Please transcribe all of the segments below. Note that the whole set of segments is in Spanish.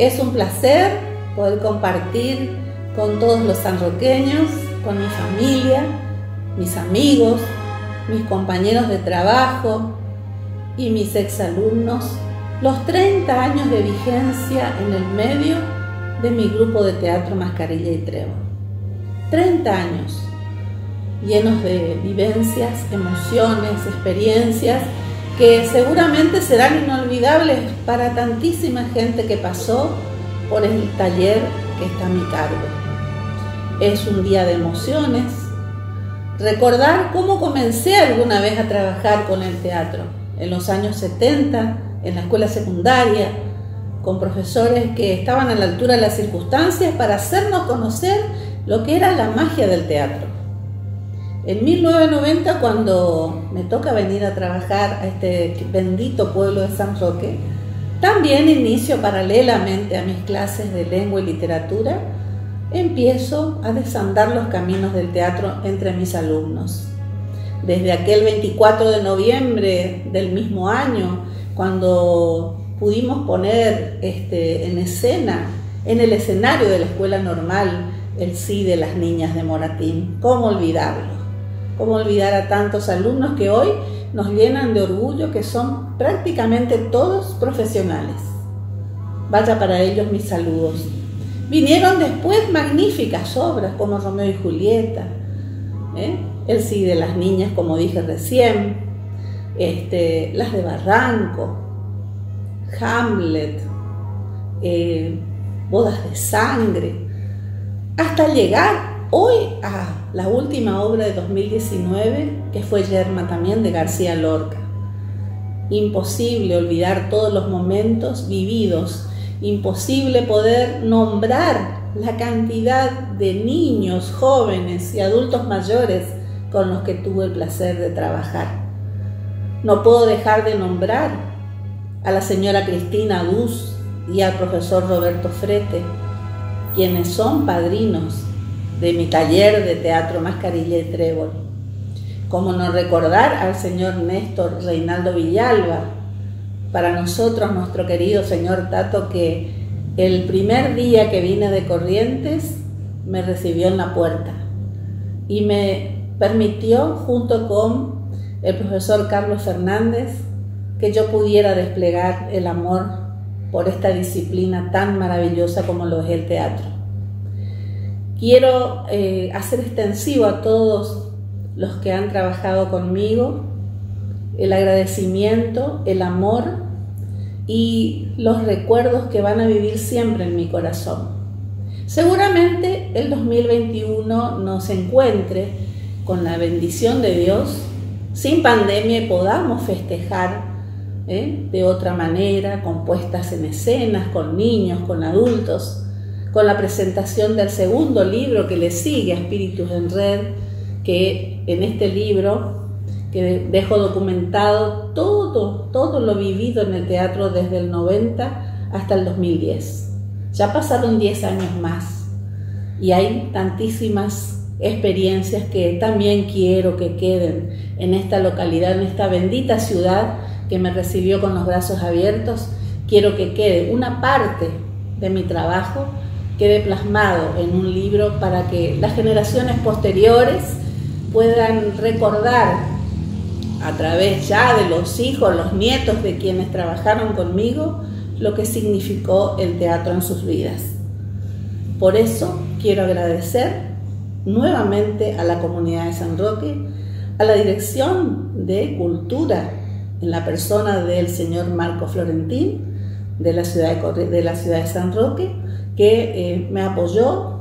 Es un placer poder compartir con todos los sanroqueños, con mi familia, mis amigos, mis compañeros de trabajo y mis exalumnos, los 30 años de vigencia en el medio de mi grupo de teatro Mascarilla y Trébol. 30 años llenos de vivencias, emociones, experiencias que seguramente serán inolvidables para tantísima gente que pasó por el taller que está a mi cargo. Es un día de emociones. Recordar cómo comencé alguna vez a trabajar con el teatro, en los años 70, en la escuela secundaria, con profesores que estaban a la altura de las circunstancias para hacernos conocer lo que era la magia del teatro. En 1990, cuando me toca venir a trabajar a este bendito pueblo de San Roque, también inicio paralelamente a mis clases de lengua y literatura, empiezo a desandar los caminos del teatro entre mis alumnos. Desde aquel 24 de noviembre del mismo año, cuando pudimos poner en escena, en el escenario de la escuela normal, el sí de las niñas de Moratín. ¿Cómo olvidarlo? ¿Cómo olvidar a tantos alumnos que hoy nos llenan de orgullo, que son prácticamente todos profesionales? Vaya para ellos mis saludos. Vinieron después magníficas obras como Romeo y Julieta, el sí de las niñas, como dije recién, las de Barranco, Hamlet, Bodas de Sangre, hasta llegar hoy a la última obra de 2019, que fue Yerma, también de García Lorca. Imposible olvidar todos los momentos vividos, imposible poder nombrar la cantidad de niños, jóvenes y adultos mayores con los que tuve el placer de trabajar. No puedo dejar de nombrar a la señora Cristina Duz y al profesor Roberto Frete, quienes son padrinos de mi taller de teatro Mascarilla y Trébol. Cómo no recordar al señor Néstor Reinaldo Villalba, para nosotros, nuestro querido señor Tato, que el primer día que vine de Corrientes me recibió en la puerta y me permitió, junto con el profesor Carlos Fernández, que yo pudiera desplegar el amor por esta disciplina tan maravillosa como lo es el teatro. Quiero hacer extensivo a todos los que han trabajado conmigo el agradecimiento, el amor y los recuerdos que van a vivir siempre en mi corazón. Seguramente el 2021 nos encuentre con la bendición de Dios, sin pandemia, y podamos festejar de otra manera, con puestas en escenas, con niños, con adultos, con la presentación del segundo libro que le sigue a Espíritus en Red, que en este libro que dejo documentado todo lo vivido en el teatro desde el 90 hasta el 2010. Ya pasaron 10 años más y hay tantísimas experiencias que también quiero que queden en esta localidad, en esta bendita ciudad que me recibió con los brazos abiertos. Quiero que quede una parte de mi trabajo, quede plasmado en un libro para que las generaciones posteriores puedan recordar a través ya de los hijos, los nietos de quienes trabajaron conmigo, lo que significó el teatro en sus vidas. Por eso quiero agradecer nuevamente a la comunidad de San Roque, a la Dirección de Cultura, en la persona del señor Marco Florentín, de la ciudad de San Roque, que me apoyó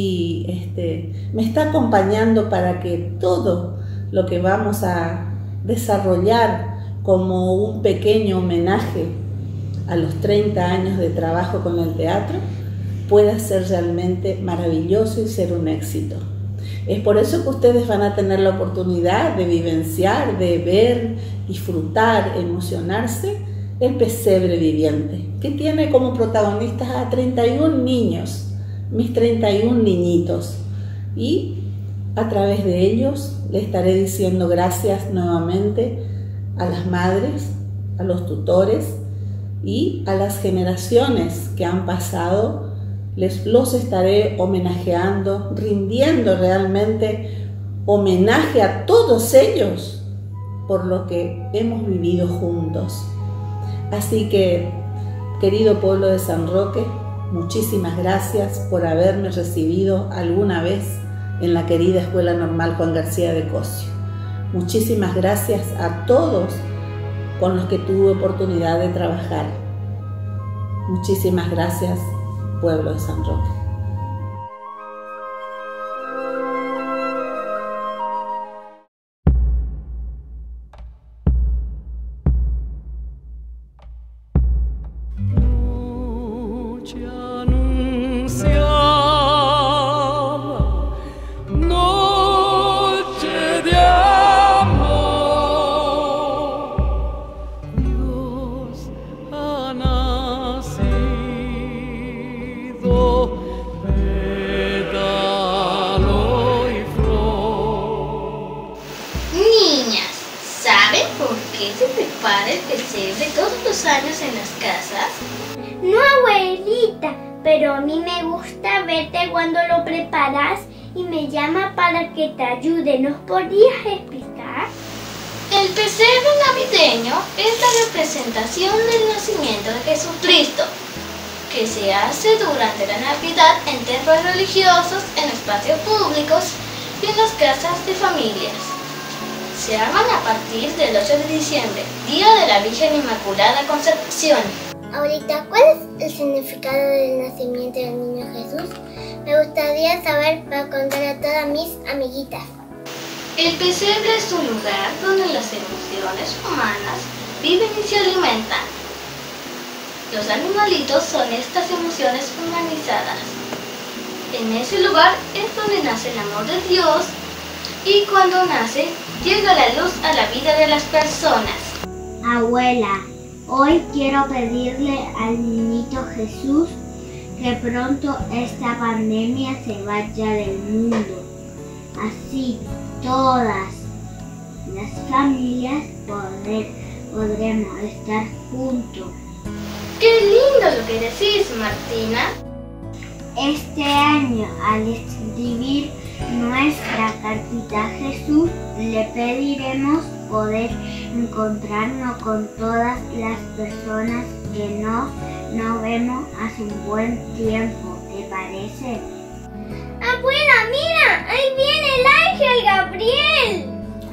y me está acompañando para que todo lo que vamos a desarrollar como un pequeño homenaje a los 30 años de trabajo con el teatro pueda ser realmente maravilloso y ser un éxito. Es por eso que ustedes van a tener la oportunidad de vivenciar, de ver, disfrutar, emocionarse el pesebre viviente, que tiene como protagonistas a 31 niños, mis 31 niñitos, y a través de ellos le estaré diciendo gracias nuevamente a las madres, a los tutores y a las generaciones que han pasado los estaré homenajeando, rindiendo realmente homenaje a todos ellos por lo que hemos vivido juntos. Así que, querido pueblo de San Roque, muchísimas gracias por haberme recibido alguna vez en la querida Escuela Normal Juan García de Cosio. Muchísimas gracias a todos con los que tuve oportunidad de trabajar. Muchísimas gracias, pueblo de San Roque. ¿El pesebre todos los años en las casas? No, abuelita, pero a mí me gusta verte cuando lo preparas y me llama para que te ayude. ¿Nos podrías explicar? El pesebre navideño es la representación del nacimiento de Jesucristo, que se hace durante la Navidad en templos religiosos, en espacios públicos y en las casas de familias. Se arman a partir del 8 de diciembre, Día de la Virgen Inmaculada Concepción. Abuelita, ¿cuál es el significado del nacimiento del niño Jesús? Me gustaría saber para contar a todas mis amiguitas. El pesebre es un lugar donde las emociones humanas viven y se alimentan. Los animalitos son estas emociones humanizadas. En ese lugar es donde nace el amor de Dios y cuando nace, llega la luz a la vida de las personas. Abuela, hoy quiero pedirle al niñito Jesús que pronto esta pandemia se vaya del mundo. Así todas las familias podremos estar juntos. ¡Qué lindo lo que decís, Martina! Este año, al escribir nuestra cartita a Jesús, le pediremos poder encontrarnos con todas las personas que no vemos hace un buen tiempo. ¿Te parece? ¡Abuela, mira! ¡Ahí viene el ángel Gabriel!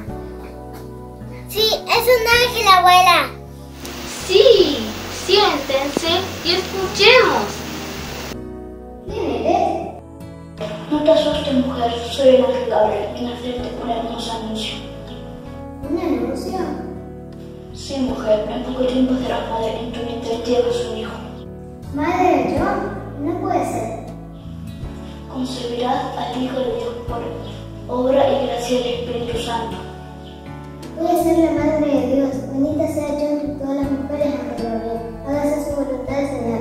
Sí, es un ángel, abuela. Sí, siéntense y escuchemos. ¿Quién eres? No te asustes, mujer, soy el ángel Gabriel, vine a hacerte un hermoso anuncio. ¿Un anuncio? Sí, mujer, en poco tiempo serás madre, en tu vientre llevas un hijo. ¿Madre, yo? No puede ser. Concebirás al Hijo de Dios por obra y gracia del Espíritu Santo. Voy a ser la madre de Dios. Bendita sea yo entre todas las mujeres, ángel Gabriel. Hágase su voluntad, Señor.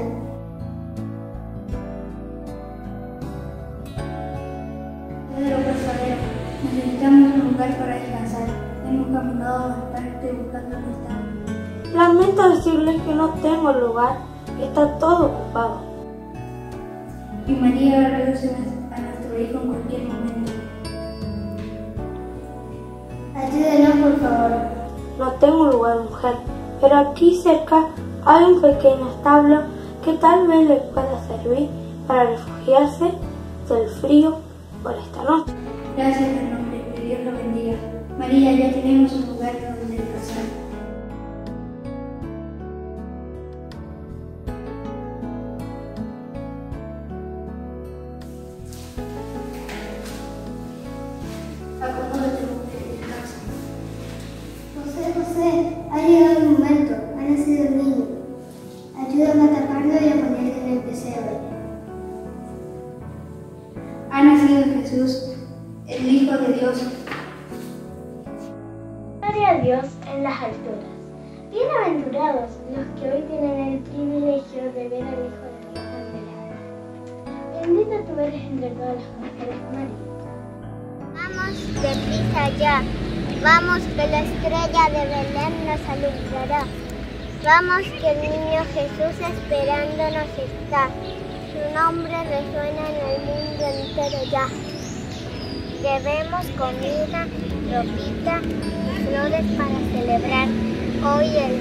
Pedro, por favor, necesitamos un lugar para descansar. Hemos caminado bastante buscando un estado. Lamento decirles que no tengo lugar, está todo ocupado. Y María reduce a nuestro hijo en cualquier momento. Ayúdenos, por favor. No tengo lugar, mujer, pero aquí cerca hay un pequeño establo que tal vez le pueda servir para refugiarse del frío por esta noche. Gracias, en nombre, que Dios lo bendiga. María, ya tenemos un lugar donde descansar. Acomódate, mujer, y descansa. José, ha llegado el momento. Ha nacido el niño. Ayúdame a taparlo y a ponerlo en el pesebre. Ha nacido Jesús, el Hijo de Dios. Gloria a Dios en las alturas. Bienaventurados los que hoy tienen el privilegio de ver al Hijo de Dios en Belén. Bendita tú eres entre todas las mujeres, María. Vamos deprisa ya. Vamos, que la estrella de Belén nos alumbrará. Vamos que el niño Jesús esperándonos está. Su nombre resuena en el mundo entero ya. Llevemos comida, ropita y flores para celebrar. Hoy el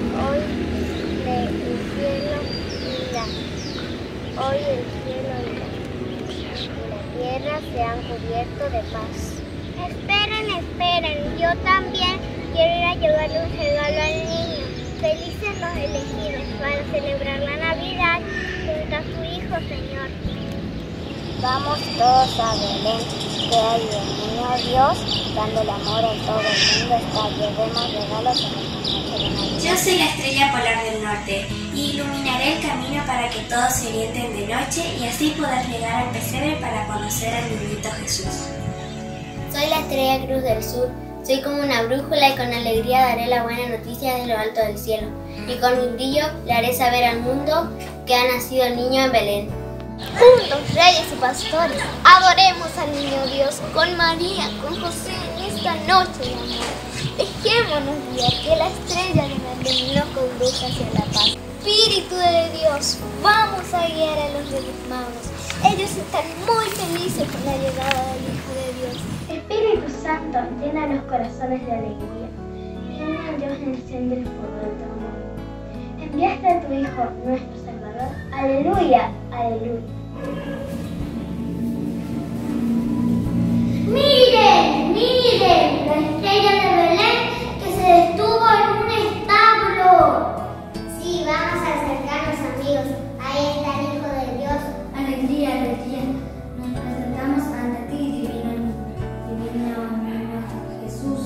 cielo irá. Hoy el cielo irá. Y la tierra se han cubierto de paz. Esperen, yo también quiero ir a llevarle un regalo al niño. Felices los elegidos para celebrar la Navidad junto a su Hijo, Señor. Vamos todos a Belén, que hay el niño Dios, dando el amor en todo el mundo está. Llevemos regalos en esta noche de Navidad. Yo soy la estrella polar del norte y iluminaré el camino para que todos se orienten de noche y así poder llegar al pesebre para conocer al niñito Jesús. Soy la estrella cruz del sur. Soy como una brújula y con alegría daré la buena noticia desde lo alto del cielo. Y con un brillo le haré saber al mundo que ha nacido el niño en Belén. Juntos, reyes y pastores, adoremos al niño Dios con María, con José en esta noche de amor. Dejémonos guiar que la estrella de Belén nos conduzca hacia la paz. Espíritu de Dios, vamos a guiar a los Reyes Magos. Ellos están muy felices con la llegada del Hijo de Dios. Espíritu Santo, llena los corazones de alegría. Llena a Dios enciende el fuego de tu amor. Enviaste a tu Hijo, nuestro Salvador. Aleluya, aleluya. ¡Miren, miren! La estrella de Belén que se detuvo en un establo. Sí, vamos a acercarnos, amigos. Ahí está el Hijo de Dios. Alegría, alegría. Nos presentamos ante ti, divino Jesús.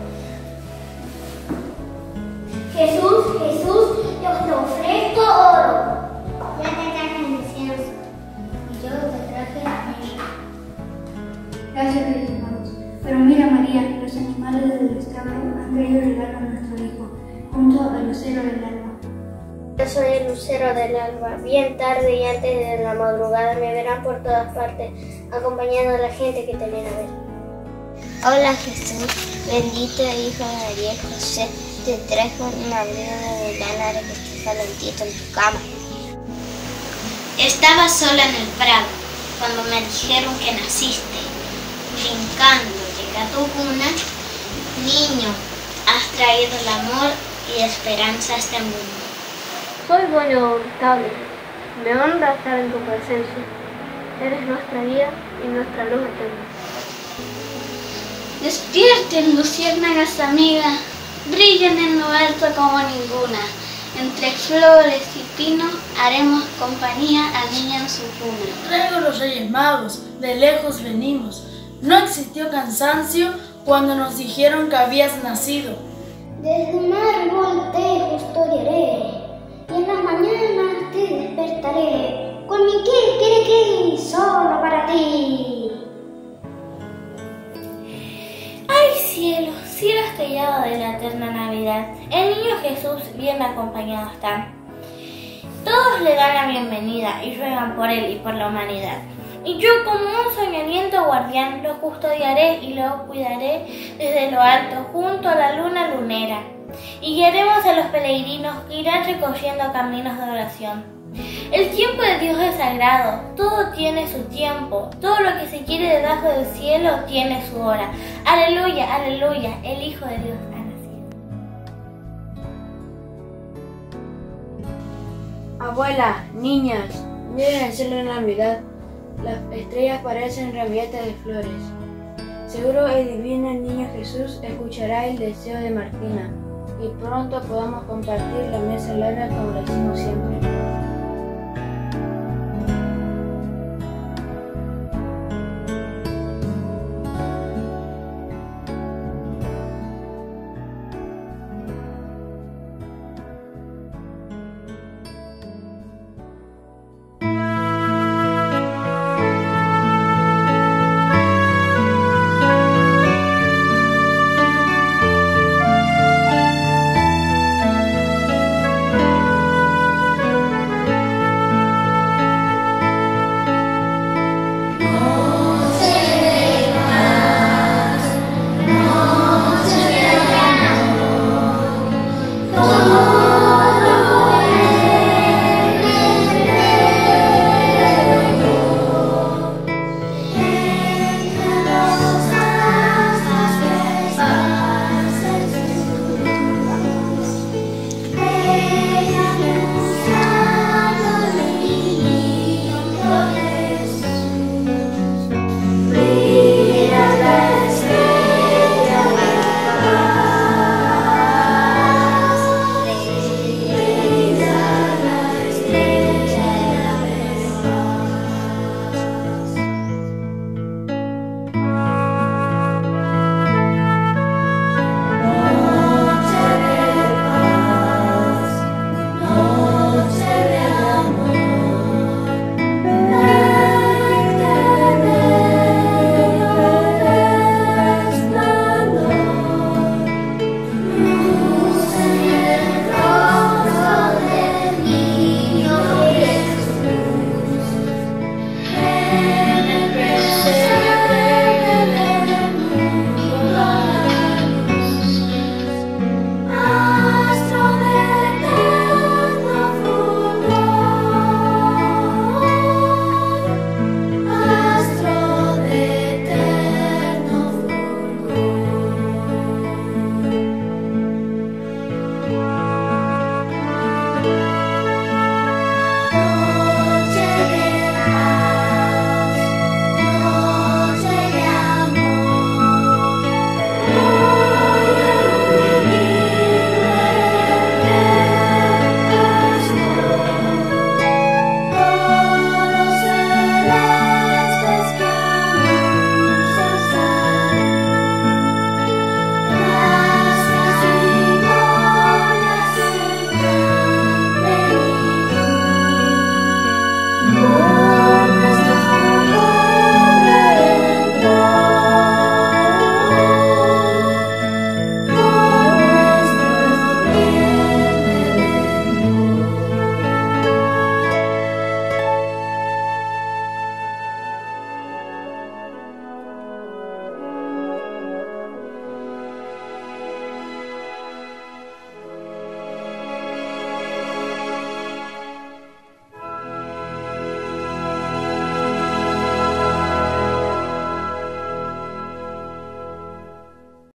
Jesús, yo te ofrezco oro. Ya te traje incienso. Y yo te traje mirra. Gracias, Reyes Magos. Pero mira, María, los animales del establo han traído regalo a nuestro hijo, junto al lucero del alba. Yo soy el lucero del alba. Bien tarde y antes de la madrugada me verán por todas partes, acompañando a la gente que te viene a ver. Hola Jesús, bendito Hijo de María y José, te traigo un abrigo de lana que esté calentito en tu cama. Estaba sola en el prado cuando me dijeron que naciste. Brincando llegué a tu cuna. Niño, has traído el amor y esperanza a este mundo. Soy dueño de un establo. Me honra estar en tu presencia. Eres nuestra guía y nuestra luz eterna. Despierten, luciérnagas amigas, brillen en lo alto como ninguna. Entre flores y pinos haremos compañía al niño en su cuna. Traigo los Reyes Magos, de lejos venimos. No existió cansancio cuando nos dijeron que habías nacido. Desde un árbol te custodiaré y en las mañanas te despertaré con mi kikiriki solo para ti. ¡Ay, cielo! Cielo estrellado de la eterna Navidad, el niño Jesús bien acompañado está. Todos le dan la bienvenida y ruegan por él y por la humanidad. Y yo como un soñoliento guardián lo custodiaré y lo cuidaré desde lo alto junto a la luna lunera. Y guiaremos a los peregrinos que irán recorriendo caminos de oración. El tiempo de Dios es sagrado, todo tiene su tiempo, todo lo que se quiere debajo del cielo tiene su hora. Aleluya, aleluya, el Hijo de Dios ha nacido. Abuela, niñas, miren el cielo de Navidad. Las estrellas parecen ramilletes de flores. Seguro el divino niño Jesús escuchará el deseo de Martina y pronto podamos compartir la mesa larga como lo hicimos siempre.